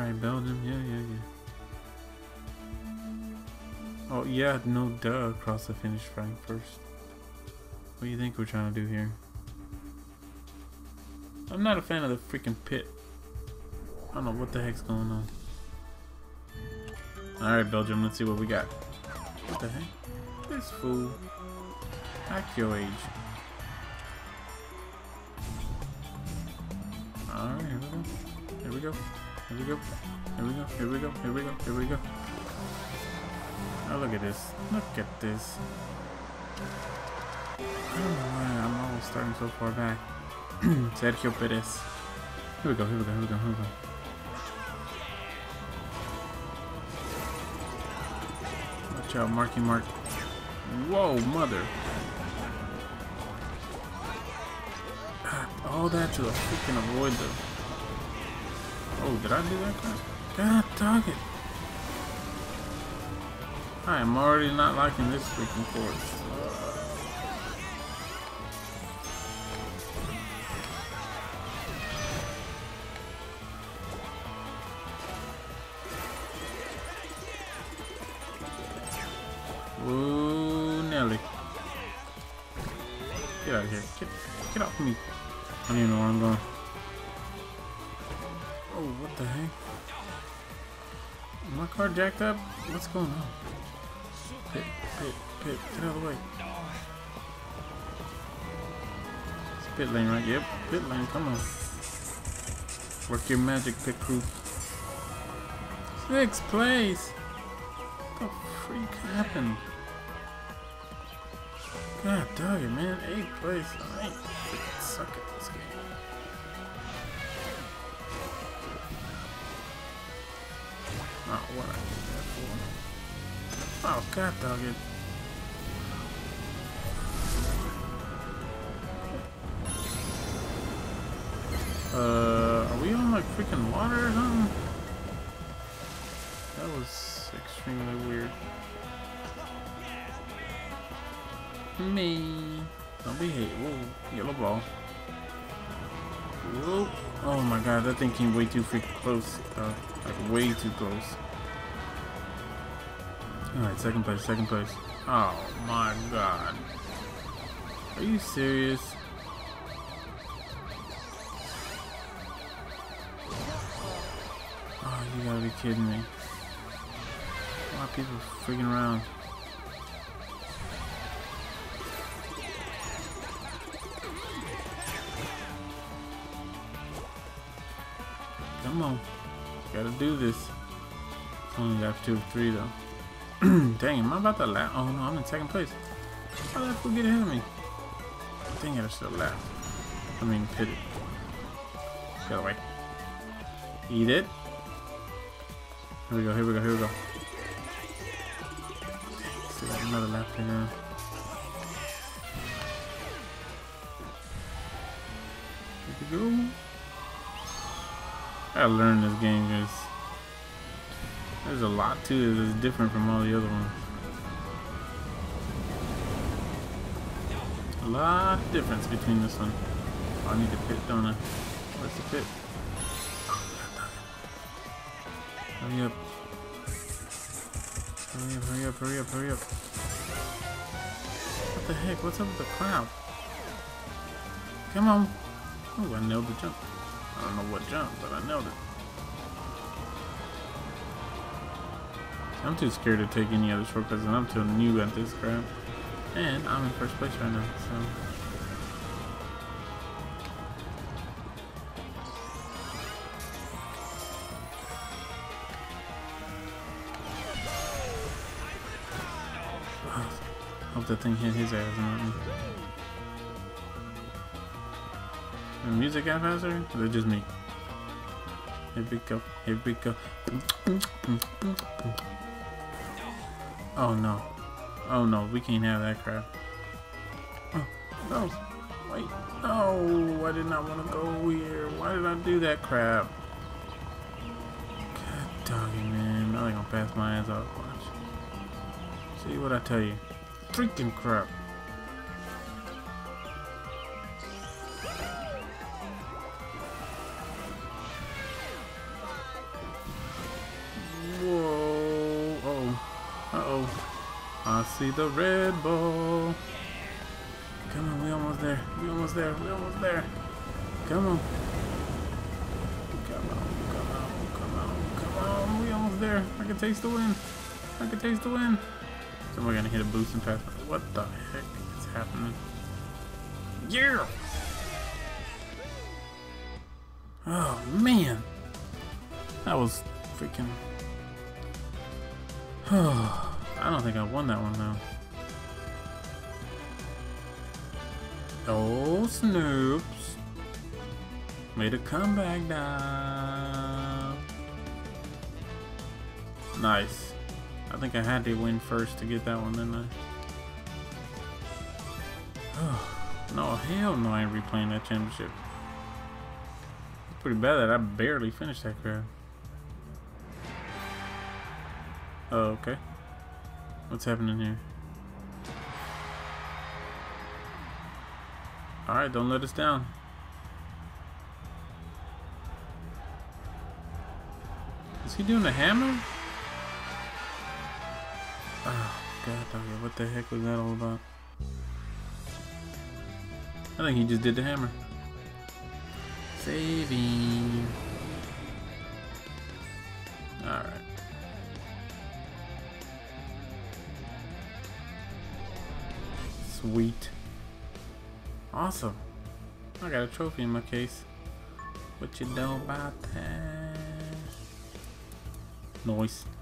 Alright, Belgium. Yeah. Oh, yeah, no duh. Cross the finish line first. What do you think we're trying to do here? I'm not a fan of the freaking pit. I don't know what the heck's going on. Alright, Belgium, let's see what we got. What the heck? This fool. Act your age. Alright, here we go. Here we go. Oh, look at this. Look at this. I don't know why I'm always starting so far back. Sergio Perez. Here we go. Watch out, Marky Mark. Whoa, mother. All that to freaking avoid the... Oh, did I do that? God dog it. I am already not liking this freaking course. Whoa, Nelly. Get out of here. Get off me. I don't even know where I'm going. Oh, what the heck? Is my car jacked up? What's going on? Pit. Get out of the way. It's pit lane, right? Yep, pit lane. Come on. Work your magic, pit crew. 6th place. What the freak happened? God dog it, man. 8th place. I ain't freaking suck at this game. Oh, what I did that for? Oh, god dog it. Are we on like freaking water or something? That was extremely weird. Me. Don't be hate. Whoa, yellow ball. Whoa. Oh my god, that thing came way too freaking close. Like way too close. Alright, second place. Oh my god. Are you serious? Oh, you gotta be kidding me. Why are people freaking around? Come on. Gotta do this. It's only lap 2 of 3 though. Dang, am I about to lap? Oh no, I'm in 2nd place. How did that fool get ahead of me? Dang it, I should have lapped. I mean, pitted. Get away. Eat it. Here we go. Still got another lap to go. Here we go. I gotta learn this game because there's a lot to it that's different from all the other ones. A lot of difference between this one. Oh, I need to pit, don't I? Where's the pit? Hurry up. What the heck? What's up with the crowd? Come on. Oh, I nailed the jump. I don't know what jump, but I nailed it. I'm too scared to take any other shortcuts, and I'm too new at this crap. And I'm in 1st place right now, so. Hope that thing hit his ass and not me. The music got faster? Or is it just me? Here we go. Oh no, we can't have that crap. Oh, no. Wait. No, I did not want to go here. Why did I do that crap? God doggy, man. Now they're gonna pass my ass off. Watch. See what I tell you. Freaking crap. I see the Red Bull. Come on, we almost there. We almost there. We almost there. Come on. Come on, come on, come on, come on. We almost there. I can taste the win. I can taste the win. So we're gonna hit a boost and pass. What the heck is happening? Yeah! Oh man. That was freaking. I don't think I won that one though. Oh, Snoops. Made a comeback now. Nice. I think I had to win first to get that one, didn't I? Oh, no, hell no, I ain't replaying that championship. It's pretty bad that I barely finished that crap. Oh, okay. What's happening here? Alright, don't let us down. Is he doing the hammer? Oh, God, okay, what the heck was that all about? I think he just did the hammer. Saving. Alright. Sweet. Awesome. I got a trophy in my case. What you know about that? Nice.